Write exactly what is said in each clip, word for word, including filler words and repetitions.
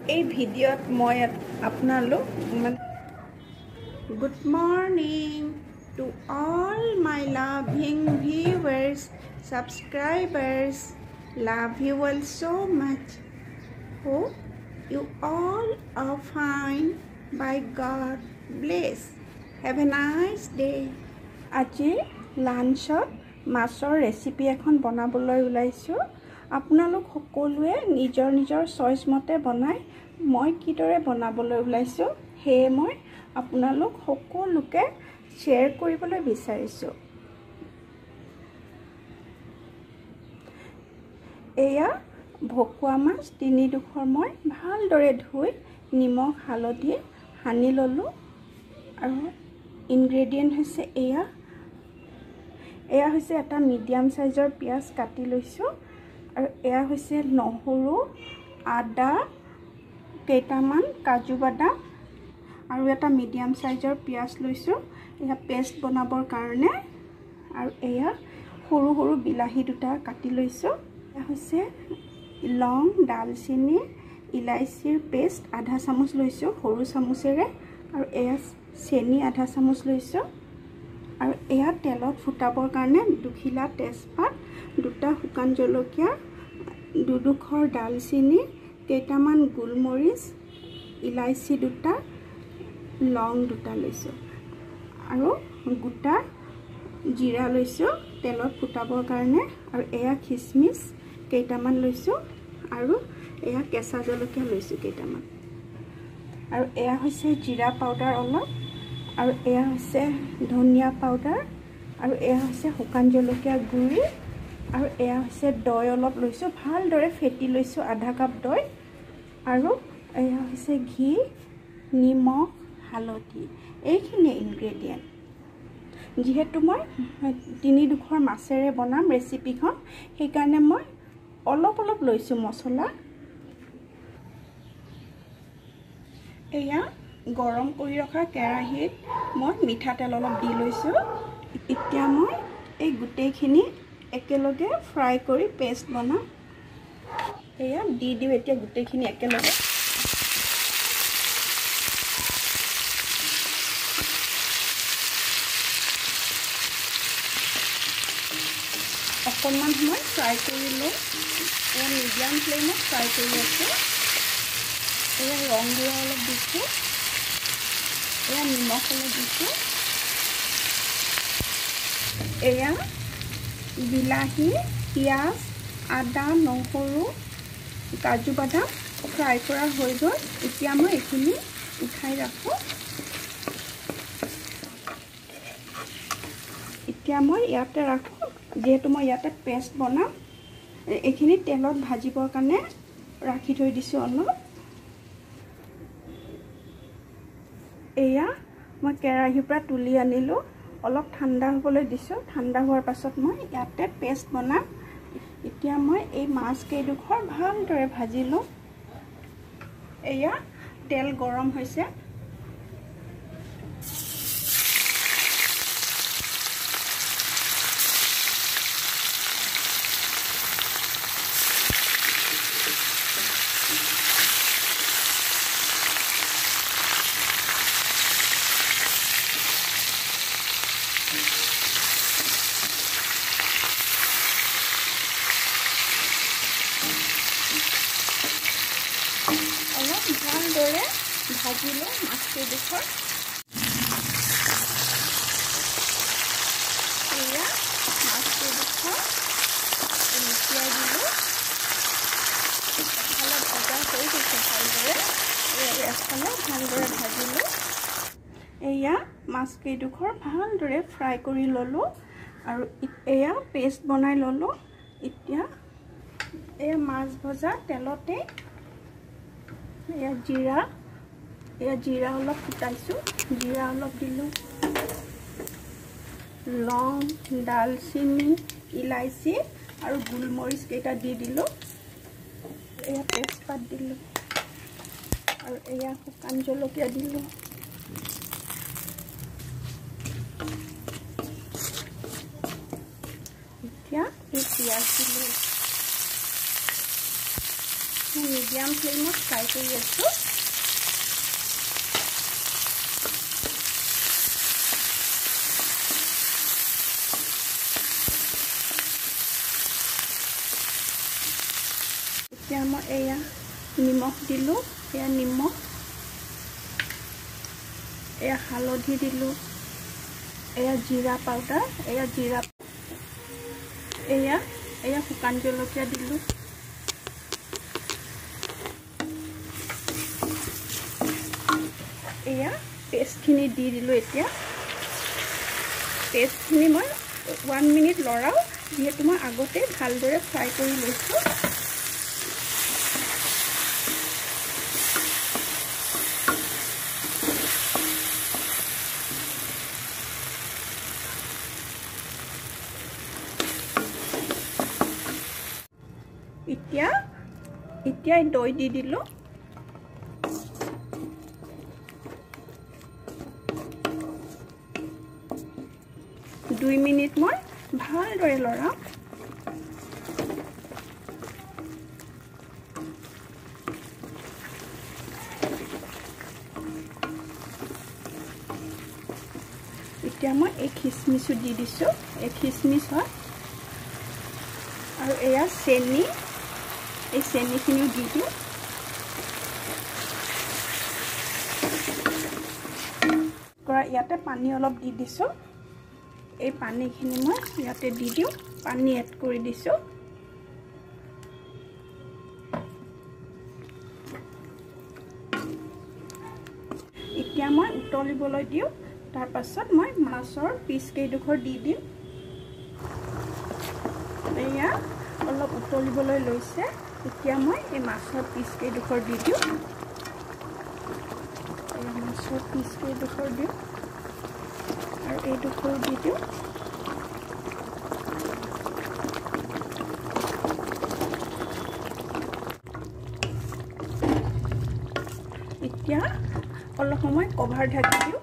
এই ভিডিঅ'ত মই আপোনালোক Good morning to all my loving viewers, subscribers. Love you all so much. Hope you all are fine. By God bless. Have a nice day. আজি লাঞ্চত মাছৰ recipe এখন বনাবলৈ ওলাইছো। আপোনালোক সকলোৱে নিজৰ নিজৰ চইচ মতে বনাই মই কিদৰে বনাবলৈ ওলাইছো হে মই আপোনালোক সকলোকে শ্বেয়াৰ কৰিবলৈ বিচাৰিছো। এয়া ভকুৱা মাছ তিনি দুখৰ মই ভালদৰে ধুই নিমখ হালধি সানি ললো আৰু ইনগ্ৰেডিয়েন্ট হৈছে এয়া এয়া হৈছে এটা মিডিয়াম সাইজৰ পিয়াজ কাটি লৈছো আৰু এয়া হৈছে নহৰু আদা কেইটামান কাজু বাদাম আৰু এটা মিডিয়াম সাইজৰ পিয়াজ লৈছো এয়া পেষ্ট বনাবৰ কাৰণে আৰু এয়া সৰু সৰু বিলাহী দুটা কাটি লৈছো এয়া হৈছে লং দালচিনি ইলাইচিৰ পেষ্ট আধা চামুচ লৈছো সৰু চামুচেৰে আৰু এয়া চেনি আধা চামুচ লৈছো আৰু এয়া তেলত ফুটাবৰ কাৰণে দুখিলা তেজপাত দুটা শুকান জলকীয়া দুডুখৰ দালচিনি কেইটামান গোলমৰিচ ইলাইচি দুটা লং দুটা লৈছো আৰু গোটা জিৰা লৈছো তেলত ফুটাবৰ কাৰণে আৰু এয়া খিচমিচ কেইটামান লৈছো আৰু এয়া কেঁচা জলকীয়া লৈছো কেইটামান আৰু এয়া হৈছে জিৰা পাউডাৰ অলপ আৰু এয়া হৈছে ধনিয়া পাউডাৰ আৰু এয়া হৈছে শুকান জলকীয়া গুড়ি আৰু এয়া হৈছে দৈ অলপ লৈছো ভালদৰে ফেটি লৈছো আধা কাপ দৈ আৰু এয়া হৈছে ঘি নিমখ হালধি এইখিনি ইনগ্ৰেডিয়েন্ট যেহেতু মই তিনি দুখৰ মাছেৰে বনাম ৰেচিপিখন সেই কাৰণে মই অলপ অলপ লৈছো মছলা এয়া গৰম কৰি ৰখা কেৰাহীত মই মিঠাতেল অলপ দি লৈছো এতিয়া মই এই গুটেইখিনি একেলগে ফ্ৰাই কৰি পেষ্ট বনাম এয়া দি দিও এতিয়া গুটেইখিনি একেলগে অকণমান সময় ফ্ৰাই কৰি লওঁ এয়া মিডিয়াম ফ্লেমত ফ্ৰাই কৰি আছো এয়া ৰং গুড়া অলপ দিছো এয়া নিমখ অলপ দিছো এয়া বিলাহী পিঁয়াজ আদা নহৰু কাজু বাদাম ফ্ৰাই কৰা হৈ গ'ল এতিয়া মই এইখিনি উঠাই ৰাখো এতিয়া মই ইয়াতে ৰাখো যেহেতু মই ইয়াতে পেষ্ট বনাম এইখিনি তেলত ভাজিবৰ কাৰণে ৰাখি থৈ দিছো অলপ এয়া মই কেৰাহীৰ পৰা তুলি আনিলো অলপ ঠাণ্ডা হ'বলৈ দিছো ঠাণ্ডা হোৱাৰ পাছত মই ইয়াতে পেষ্ট বনাম এতিয়া মই এই মাছ কেইডোখৰ ভালদৰে ভাজি লওঁ এয়া তেল গৰম হৈছে ভালদৰে ভাজি লওঁ মাছকেইডোখৰ এয়া মাছকেইডোখৰ লুটিয়াই দিলোঁ এফালে ভজা হৈ গৈছে ভালদৰে এফালে ভালদৰে ভাজিলোঁ এয়া মাছকেইডোখৰ ভালদৰে ফ্ৰাই কৰি ল'লোঁ আৰু এয়া পেষ্ট বনাই ল'লোঁ এতিয়া এয়া মাছ ভজা তেলতে এয়া জিৰা এয়া জিৰা অলপ ফুটাইছো জিৰা অলপ দিলো লং দালচিনি ইলাইচি আৰু গোলমৰিচ কেইটা দি দিলো এয়া তেজপাত দিলো আৰু এয়া শুকান জলকীয়া দিলো এতিয়া এই পিঁয়াজ দিলো মিডিয়াম ফ্লেমত ফ্ৰাই কৰি আছোঁ। এতিয়া মই এয়া নিমখ দিলোঁ, এয়া নিমখ, এয়া হালধি দিলোঁ, এয়া জিৰা পাউডাৰ, এয়া জিৰা, এয়া এয়া শুকান জলকীয়া দিলোঁ, এয়া পেষ্টখিনি দি দিলোঁ। এতিয়া পেষ্টখিনি মই ওৱান মিনিট লৰাওঁ, যিহেতু মই আগতে ভালদৰে ফ্ৰাই কৰি লৈছোঁ। এতিয়া এতিয়া দৈ দি দিলোঁ। দুই মিনিট মই ভালদৰে লৰাওঁ। এতিয়া মই এই খিচমিচো দি দিছোঁ। এই খিচমিচ হয় আৰু এয়া চেনি, এই চেনিখিনিও দি দিওঁ। ইয়াতে পানী অলপ দি দিছোঁ। এই পানীখিনি মই ইয়াতে দি দিওঁ, পানী এড কৰি দিছোঁ। এতিয়া মই উতলিবলৈ দিওঁ। তাৰ পাছত মই মাছৰ পিচ কেইডোখৰ দি দিম। এয়া অলপ উতলিবলৈ লৈছে। এতিয়া মই এই মাছৰ পিচ কেইডোখৰ দি দিওঁ। এই মাছৰ পিচ কেইডোখৰ দিওঁ আৰু এইডোখৰ দি দিওঁ। এতিয়া অলপ সময় কভাৰ ঢাকি দিওঁ।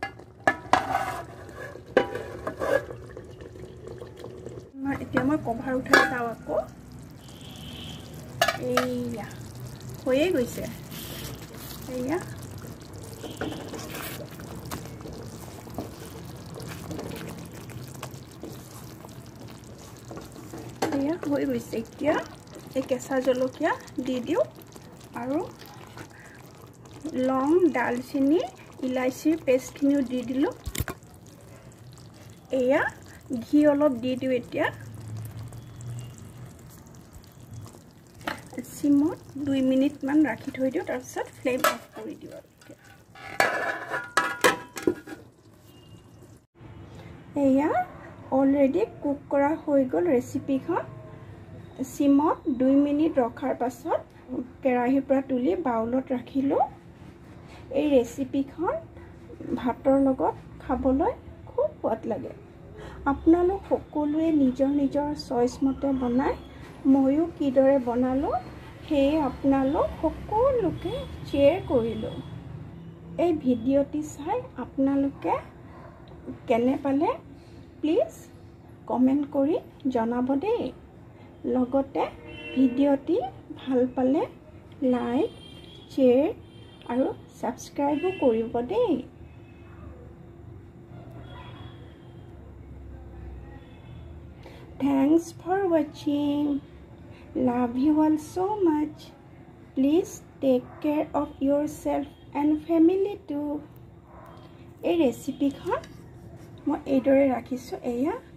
এতিয়া মই কভাৰ উঠাই চাওঁ আকৌ। এইয়া হৈয়ে গৈছে। এইয়া এয়া হৈ গৈছে। এতিয়া এই কেঁচা জলকীয়া দি দিওঁ আৰু লং, ডালচেনি, ইলাইচিৰ পেষ্টখিনিও দি দিলোঁ। এয়া ঘি অলপ দি দিওঁ। এতিয়া চিমত দুই মিনিটমান ৰাখি থৈ দিওঁ, তাৰপিছত ফ্লেম অফ কৰি দিওঁ। এয়া অলৰেডি কুক কৰা হৈ গ'ল ৰেচিপিখন। চিমত দুই মিনিট ৰখাৰ পাছত কেৰাহীৰ পৰা তুলি বাউলত ৰাখিলোঁ। এই ৰেচিপিখন ভাতৰ লগত খাবলৈ খুব সোৱাদ লাগে। আপোনালোক সকলোৱে নিজৰ নিজৰ চইচ মতে বনায়। ময়ো কিদৰে বনালোঁ সেয়ে আপোনালোক সকলোকে শ্বেয়াৰ কৰিলোঁ। এই ভিডিঅ'টি চাই আপোনালোকে কেনে পালে প্লিজ কমেণ্ট কৰি জনাব দেই। লগতে ভিডিঅ'টি ভাল পালে লাইক, শ্বেয়াৰ আৰু ছাবস্ক্ৰাইবো কৰিব দেই। Thanks for watching. Love you all so much. Please take care of yourself and family too. এই ৰেচিপিখন মই এইদৰে ৰাখিছোঁ। এয়া